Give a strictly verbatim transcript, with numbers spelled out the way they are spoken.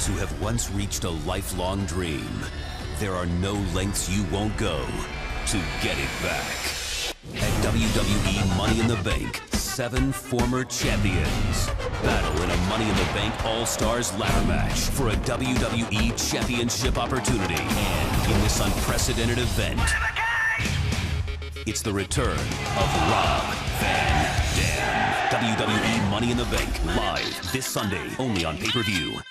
who have once reached a lifelong dream. There are no lengths you won't go to get it back. At W W E Money in the Bank, seven former champions battle in a Money in the Bank All-Stars ladder match for a W W E Championship opportunity. And in this unprecedented event, it's the return of Rob Van Dam. W W E Money in the Bank, live this Sunday, only on pay-per-view.